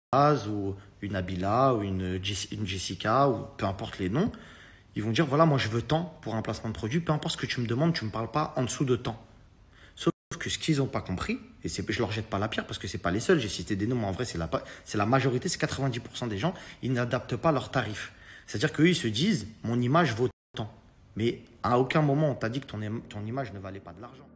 ou une Nabila ou une Jessica ou peu importe les noms, ils vont dire voilà, moi je veux tant pour un placement de produit, peu importe ce que tu me demandes, tu ne me parles pas en dessous de tant. Sauf que ce qu'ils n'ont pas compris, et je leur jette pas la pierre parce que c'est pas les seuls, j'ai cité des noms, mais en vrai c'est la majorité, c'est 90% des gens, ils n'adaptent pas leurs tarifs. C'est-à-dire qu'eux ils se disent mon image vaut tant. Mais à aucun moment on t'a dit que ton image ne valait pas de l'argent.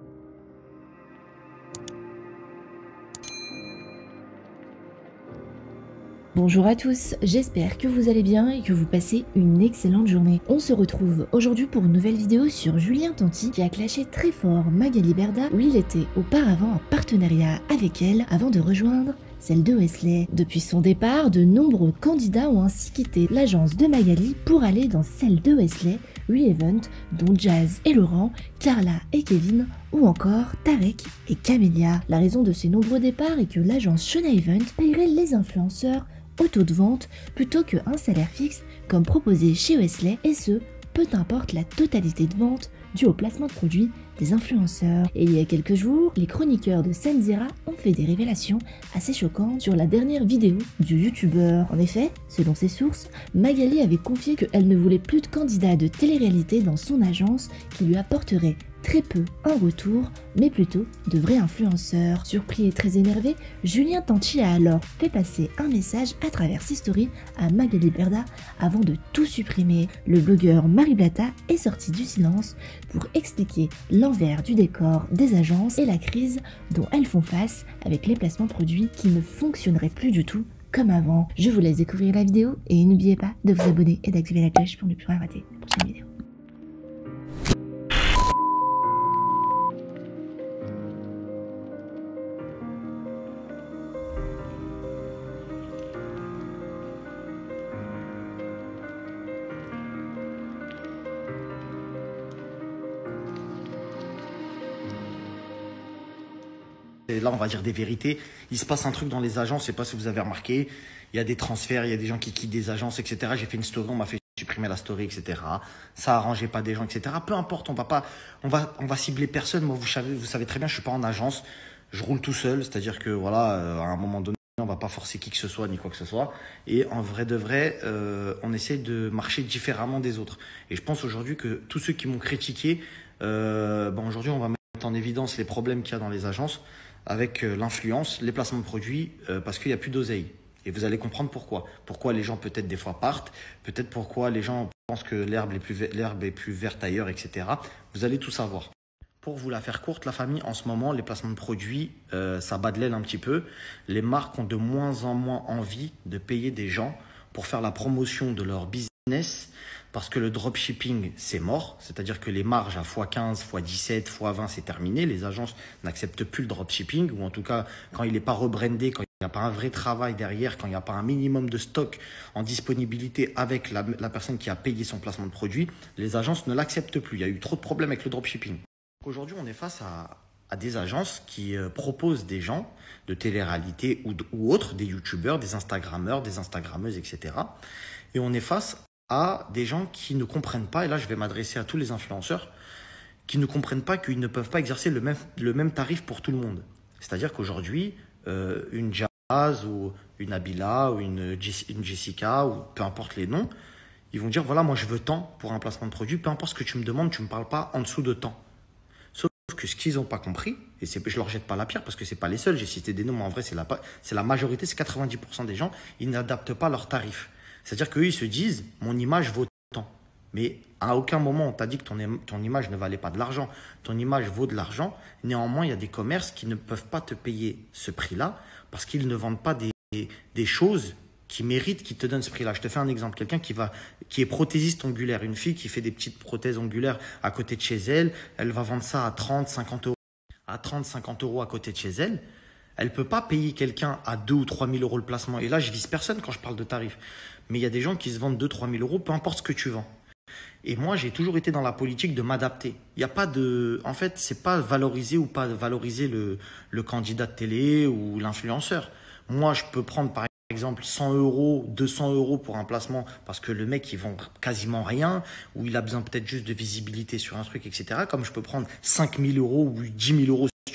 Bonjour à tous, j'espère que vous allez bien et que vous passez une excellente journée. On se retrouve aujourd'hui pour une nouvelle vidéo sur Julien Tanti qui a clashé très fort Magali Berda où il était auparavant en partenariat avec elle avant de rejoindre celle de Wesley. Depuis son départ, de nombreux candidats ont ainsi quitté l'agence de Magali pour aller dans celle de Wesley, Re-Event, dont Jazz et Laurent, Carla et Kevin, ou encore Tarek et Camélia. La raison de ces nombreux départs est que l'agence Shona Event paierait les influenceurs au taux de vente plutôt qu'un salaire fixe comme proposé chez Wesley, et ce, peu importe la totalité de vente due au placement de produits des influenceurs. Et il y a quelques jours, les chroniqueurs de Senzera ont fait des révélations assez choquantes sur la dernière vidéo du youtubeur. En effet, selon ses sources, Magali avait confié qu'elle ne voulait plus de candidats de télé-réalité dans son agence qui lui apporteraient très peu en retour, mais plutôt de vrais influenceurs. Surpris et très énervé, Julien Tanti a alors fait passer un message à travers ses stories à Magali Berda avant de tout supprimer. Le blogueur Marie Blata est sorti du silence pour expliquer l'envers du décor des agences et la crise dont elles font face avec les placements produits qui ne fonctionneraient plus du tout comme avant. Je vous laisse découvrir la vidéo et n'oubliez pas de vous abonner et d'activer la cloche pour ne plus rien rater la prochaine vidéo. Et là, on va dire des vérités. Il se passe un truc dans les agences, je sais pas si vous avez remarqué. Il y a des transferts, il y a des gens qui quittent des agences, etc. J'ai fait une story, on m'a fait supprimer la story, etc. Ça arrangeait pas des gens, etc. Peu importe, on va cibler personne. Moi, vous savez très bien, je suis pas en agence. Je roule tout seul, c'est-à-dire que voilà, à un moment donné, on va pas forcer qui que ce soit ni quoi que ce soit. Et en vrai de vrai, on essaie de marcher différemment des autres. Et je pense aujourd'hui que tous ceux qui m'ont critiqué, aujourd'hui, on va mettre en évidence les problèmes qu'il y a dans les agences avec l'influence, les placements de produits, parce qu'il n'y a plus d'oseille. Et vous allez comprendre pourquoi. Pourquoi les gens peut-être des fois partent, peut-être pourquoi les gens pensent que l'herbe est plus verte ailleurs, etc. Vous allez tout savoir. Pour vous la faire courte, la famille, en ce moment, les placements de produits, ça bat de l'aile un petit peu. Les marques ont de moins en moins envie de payer des gens pour faire la promotion de leur business, parce que le dropshipping, c'est mort. C'est-à-dire que les marges à x15, x17, x20, c'est terminé. Les agences n'acceptent plus le dropshipping, ou en tout cas, quand il n'est pas rebrandé, quand il n'y a pas un vrai travail derrière, quand il n'y a pas un minimum de stock en disponibilité avec la personne qui a payé son placement de produit, les agences ne l'acceptent plus. Il y a eu trop de problèmes avec le dropshipping. Aujourd'hui, on est face à des agences qui proposent des gens de télé-réalité ou autres, des youtubeurs, des instagrammeurs, des instagrammeuses, etc. Et on est face à des gens qui ne comprennent pas, et là je vais m'adresser à tous les influenceurs, qui ne comprennent pas qu'ils ne peuvent pas exercer le même tarif pour tout le monde. C'est-à-dire qu'aujourd'hui, une Jazz ou une Nabila ou une Jessica ou peu importe les noms, ils vont dire voilà, moi je veux tant pour un placement de produit, peu importe ce que tu me demandes, tu ne me parles pas en dessous de tant. Sauf que ce qu'ils n'ont pas compris, et je leur jette pas la pierre parce que c'est pas les seuls, j'ai cité des noms, mais en vrai c'est la majorité, c'est 90% des gens, ils n'adaptent pas leurs tarifs. C'est-à-dire qu'eux, ils se disent mon image vaut tant. Mais à aucun moment on t'a dit que ton image ne valait pas de l'argent. Ton image vaut de l'argent. Néanmoins, il y a des commerces qui ne peuvent pas te payer ce prix-là parce qu'ils ne vendent pas des choses qui méritent qu'ils te donnent ce prix-là. Je te fais un exemple. Quelqu'un qui est prothésiste ongulaire, une fille qui fait des petites prothèses ongulaires à côté de chez elle, elle va vendre ça à 30, 50 euros. À 30, 50 euros à côté de chez elle. Elle ne peut pas payer quelqu'un à 2 ou 3 000 euros le placement. Et là, je vise personne quand je parle de tarifs. Mais il y a des gens qui se vendent 2 3 000 euros, peu importe ce que tu vends. Et moi, j'ai toujours été dans la politique de m'adapter. Il n'y a pas de... En fait, ce n'est pas valoriser ou pas valoriser le candidat de télé ou l'influenceur. Moi, je peux prendre par exemple 100 euros, 200 euros pour un placement parce que le mec, il vend quasiment rien ou il a besoin peut-être juste de visibilité sur un truc, etc. Comme je peux prendre 5 000 euros ou 10 000 euros si tu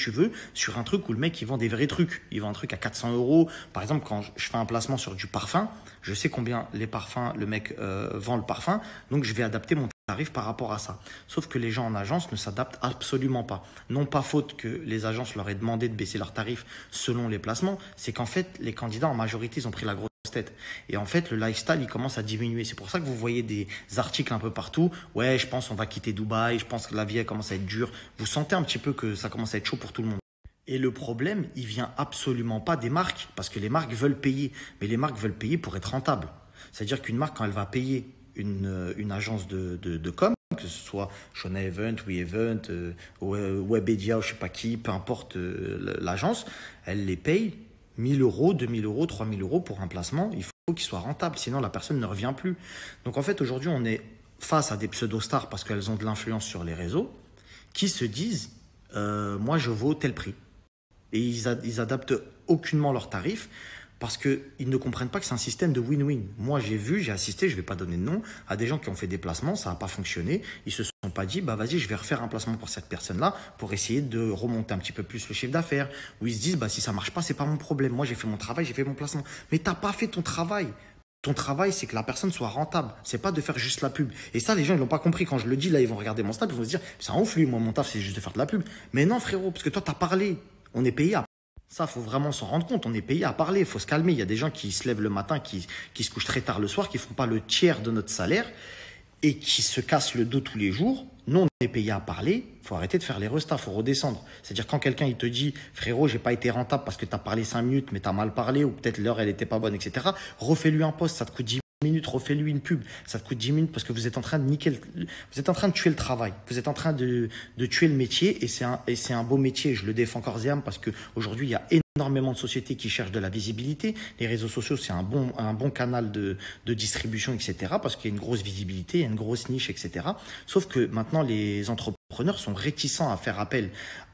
tu veux sur un truc où le mec il vend des vrais trucs. Il vend un truc à 400 euros. Par exemple, quand je fais un placement sur du parfum, je sais combien les parfums, le mec vend le parfum, donc je vais adapter mon tarif par rapport à ça. Sauf que les gens en agence ne s'adaptent absolument pas. Non pas faute que les agences leur aient demandé de baisser leurs tarifs selon les placements, c'est qu'en fait, les candidats en majorité, ils ont pris la grosse tête. Et en fait, le lifestyle, il commence à diminuer. C'est pour ça que vous voyez des articles un peu partout. Ouais, je pense on va quitter Dubaï, je pense que la vie elle commence à être dure. Vous sentez un petit peu que ça commence à être chaud pour tout le monde. Et le problème, il vient absolument pas des marques, parce que les marques veulent payer. Mais les marques veulent payer pour être rentables. C'est-à-dire qu'une marque, quand elle va payer une agence de com, que ce soit Shona Event, WeEvent, Webedia ou je sais pas qui, peu importe l'agence, elle les paye 1000 euros, 2000 euros, 3000 euros pour un placement. Il faut qu'il soit rentable, sinon la personne ne revient plus. Donc en fait, aujourd'hui, on est face à des pseudo-stars parce qu'elles ont de l'influence sur les réseaux qui se disent moi, je vaux tel prix. Et ils adaptent aucunement leurs tarifs parce qu'ils ne comprennent pas que c'est un système de win-win. Moi, j'ai assisté, je ne vais pas donner de nom, à des gens qui ont fait des placements, ça n'a pas fonctionné. Ils se sont pas dit, bah vas-y, je vais refaire un placement pour cette personne-là pour essayer de remonter un petit peu plus le chiffre d'affaires. Ou ils se disent, bah si ça ne marche pas, c'est pas mon problème. Moi, j'ai fait mon travail, j'ai fait mon placement. Mais tu n'as pas fait ton travail. Ton travail, c'est que la personne soit rentable. C'est pas de faire juste la pub. Et ça, les gens, ils l'ont pas compris. Quand je le dis, là, ils vont regarder mon snap, ils vont se dire, c'est un ouf, lui, moi, mon taf, c'est juste de faire de la pub. Mais non, frérot, parce que toi, tu as parlé. On est payé à ça, il faut vraiment s'en rendre compte. On est payé à parler, il faut se calmer. Il y a des gens qui se lèvent le matin, qui se couchent très tard le soir, qui ne font pas le tiers de notre salaire et qui se cassent le dos tous les jours. Nous, on est payé à parler. Il faut arrêter de faire les restas, il faut redescendre. C'est-à-dire quand quelqu'un il te dit « Frérot, j'ai pas été rentable parce que tu as parlé 5 minutes, mais tu as mal parlé ou peut-être l'heure, elle n'était pas bonne, etc. » Refais-lui un post, ça te coûte 10 minutes, refais-lui une pub, ça te coûte 10 minutes parce que vous êtes en train de vous êtes en train de tuer le travail, vous êtes en train de tuer le métier et c'est un beau métier, je le défends corps et âme parce qu'aujourd'hui il y a énormément de sociétés qui cherchent de la visibilité, les réseaux sociaux c'est un bon canal de distribution, etc. parce qu'il y a une grosse visibilité, il y a une grosse niche, etc. Sauf que maintenant les entrepreneurs sont réticents à faire appel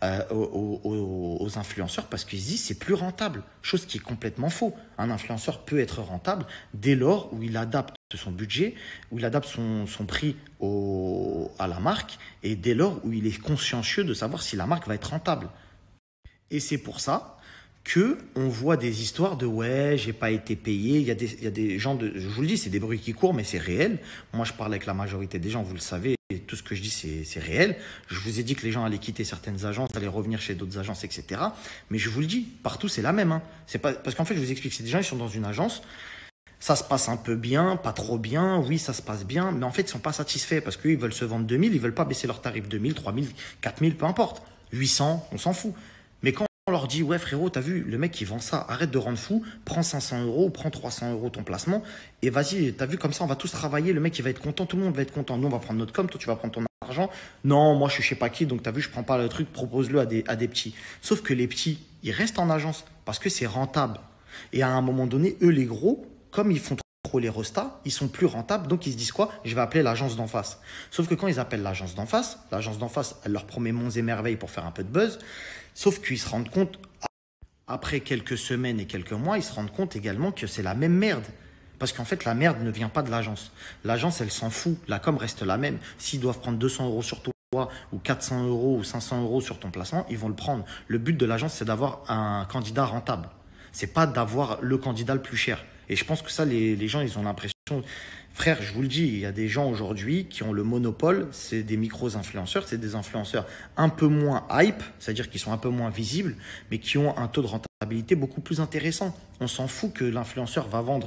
aux influenceurs parce qu'ils se disent c'est plus rentable, chose qui est complètement faux. Un influenceur peut être rentable dès lors où il adapte son budget, où il adapte son prix à la marque et dès lors où il est consciencieux de savoir si la marque va être rentable. Et c'est pour ça qu'on voit des histoires de « ouais, j'ai pas été payé ». Il y a des gens, je vous le dis, c'est des bruits qui courent, mais c'est réel. Moi, je parle avec la majorité des gens, vous le savez, et tout ce que je dis, c'est réel. Je vous ai dit que les gens allaient quitter certaines agences, allaient revenir chez d'autres agences, etc. Mais je vous le dis, partout, c'est la même. C'est pas, parce qu'en fait, je vous explique, c'est des gens, ils sont dans une agence, ça se passe un peu bien, pas trop bien, oui, ça se passe bien, mais en fait, ils ne sont pas satisfaits parce qu'ils veulent se vendre 2000, ils ne veulent pas baisser leur tarif 2000, 3000, 4000, peu importe. 800, on s'en fout. Mais quand on leur dit, ouais frérot, t'as vu, le mec il vend ça, arrête de rendre fou, prends 500 euros, prends 300 euros ton placement, et vas-y, t'as vu, comme ça on va tous travailler, le mec il va être content, tout le monde va être content, nous on va prendre notre com, toi tu vas prendre ton argent, non, moi je suis je sais pas qui, donc t'as vu, je prends pas le truc, propose-le à des petits. Sauf que les petits, ils restent en agence, parce que c'est rentable. Et à un moment donné, eux les gros, comme ils font trop les restas, ils sont plus rentables, donc ils se disent quoi? Je vais appeler l'agence d'en face. Sauf que quand ils appellent l'agence d'en face, elle leur promet monts et merveilles pour faire un peu de buzz, sauf qu'ils se rendent compte, après quelques semaines et quelques mois, ils se rendent compte également que c'est la même merde. Parce qu'en fait, la merde ne vient pas de l'agence. L'agence, elle s'en fout. La com reste la même. S'ils doivent prendre 200 euros sur toi, ou 400 euros, ou 500 euros sur ton placement, ils vont le prendre. Le but de l'agence, c'est d'avoir un candidat rentable. C'est pas d'avoir le candidat le plus cher. Et je pense que ça, les gens, ils ont l'impression... Frère, je vous le dis, il y a des gens aujourd'hui qui ont le monopole, c'est des micro-influenceurs, c'est des influenceurs un peu moins hype, c'est-à-dire qu'ils sont un peu moins visibles, mais qui ont un taux de rentabilité beaucoup plus intéressant. On s'en fout que l'influenceur va vendre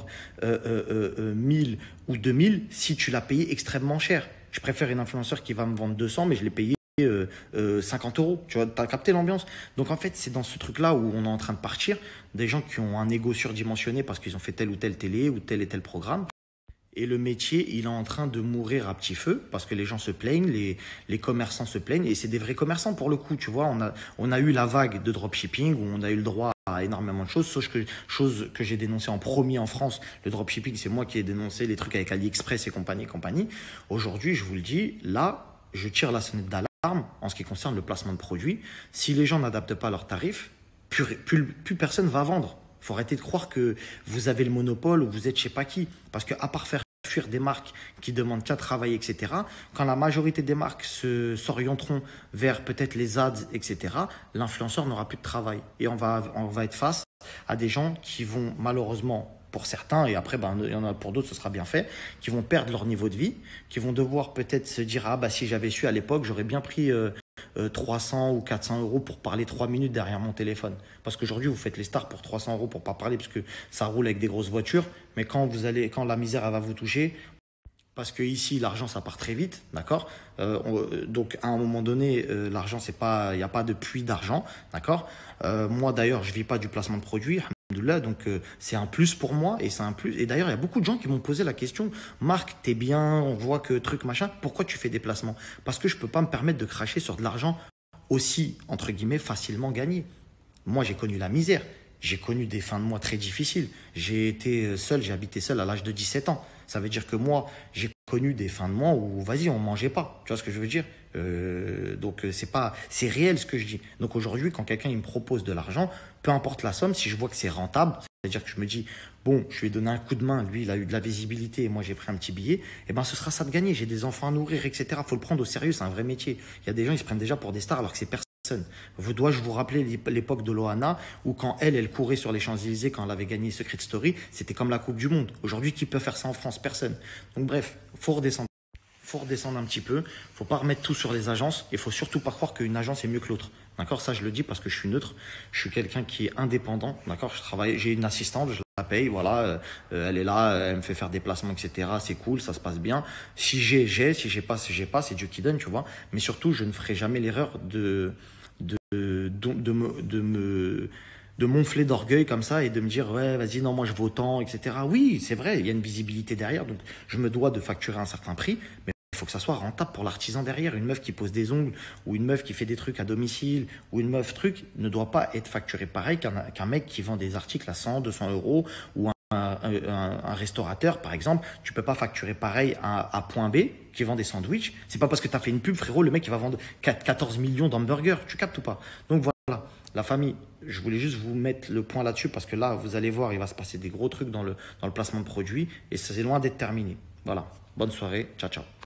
1000 ou 2000 si tu l'as payé extrêmement cher. Je préfère une influenceur qui va me vendre 200, mais je l'ai payé 50 euros, tu vois, t'as capté l'ambiance. Donc en fait, c'est dans ce truc-là où on est en train de partir, des gens qui ont un ego surdimensionné parce qu'ils ont fait telle ou telle télé ou tel et tel programme. Et le métier, il est en train de mourir à petit feu parce que les gens se plaignent, les commerçants se plaignent et c'est des vrais commerçants pour le coup. Tu vois, on a eu la vague de dropshipping où on a eu le droit à énormément de choses, chose que j'ai dénoncé en premier en France. Le dropshipping, c'est moi qui ai dénoncé les trucs avec AliExpress et compagnie. Aujourd'hui, je vous le dis, là, je tire la sonnette d'alarme en ce qui concerne le placement de produits. Si les gens n'adaptent pas leurs tarifs, plus personne va vendre. Il faut arrêter de croire que vous avez le monopole ou vous êtes je sais pas qui. Parce qu'à part faire fuir des marques qui demandent qu'à travailler, etc. Quand la majorité des marques s'orienteront vers peut-être les ads, etc., l'influenceur n'aura plus de travail. Et on va être face à des gens qui vont malheureusement, pour certains, et après il y en a pour d'autres, ce sera bien fait, qui vont perdre leur niveau de vie, qui vont devoir peut-être se dire, ah bah si j'avais su à l'époque, j'aurais bien pris 300 ou 400 euros pour parler 3 minutes derrière mon téléphone. Parce qu'aujourd'hui, vous faites les stars pour 300 euros pour pas parler, parce que ça roule avec des grosses voitures, mais quand la misère elle va vous toucher, parce que ici l'argent ça part très vite, d'accord. Donc à un moment donné, l'argent c'est pas, il n'y a pas de puits d'argent, d'accord. Moi d'ailleurs je vis pas du placement de produits, alhamdoulilah, donc c'est un plus pour moi et c'est un plus. Et d'ailleurs il y a beaucoup de gens qui m'ont posé la question, Marc t'es bien, on voit que truc machin, pourquoi tu fais des placements? Parce que je peux pas me permettre de cracher sur de l'argent aussi entre guillemets facilement gagné. Moi j'ai connu la misère. J'ai connu des fins de mois très difficiles. J'ai été seul, j'ai habité seul à l'âge de 17 ans. Ça veut dire que moi, j'ai connu des fins de mois où, vas-y, on mangeait pas. Tu vois ce que je veux dire? Donc, c'est réel ce que je dis. Donc aujourd'hui, quand quelqu'un il me propose de l'argent, peu importe la somme, si je vois que c'est rentable, c'est-à-dire que je me dis, bon, je lui ai donné un coup de main, lui, il a eu de la visibilité et moi, j'ai pris un petit billet, et ben, ce sera ça de gagner. J'ai des enfants à nourrir, etc. Faut le prendre au sérieux, c'est un vrai métier. Il y a des gens, ils se prennent déjà pour des stars alors que c'est personne. Dois-je vous rappeler l'époque de Loana où quand elle courait sur les Champs-Élysées quand elle avait gagné Secret Story, c'était comme la Coupe du Monde. Aujourd'hui, qui peut faire ça en France? Personne. Donc bref, faut redescendre un petit peu. Faut pas remettre tout sur les agences et faut surtout pas croire qu'une agence est mieux que l'autre. D'accord? Ça, je le dis parce que je suis neutre. Je suis quelqu'un qui est indépendant. D'accord? J'ai une assistante, je la paye, voilà. Elle est là, elle me fait faire des placements, etc. C'est cool, ça se passe bien. Si j'ai, si j'ai pas, c'est Dieu qui donne, tu vois. Mais surtout, je ne ferai jamais l'erreur de monfler d'orgueil comme ça et de me dire ouais vas-y non moi je vaux tant, etc. Oui c'est vrai, il y a une visibilité derrière, donc je me dois de facturer un certain prix, mais il faut que ça soit rentable pour l'artisan derrière. Une meuf qui pose des ongles ou une meuf qui fait des trucs à domicile ou une meuf truc ne doit pas être facturée pareil qu'un mec qui vend des articles à 100, 200 euros ou un restaurateur par exemple. Tu peux pas facturer pareil à Point B qui vend des sandwichs. C'est pas parce que tu as fait une pub, frérot, le mec il va vendre 14 millions d'hamburgers. Tu captes ou pas? Donc voilà, la famille, je voulais juste vous mettre le point là-dessus parce que là, vous allez voir, il va se passer des gros trucs dans le placement de produits et c'est loin d'être terminé. Voilà, bonne soirée, ciao ciao.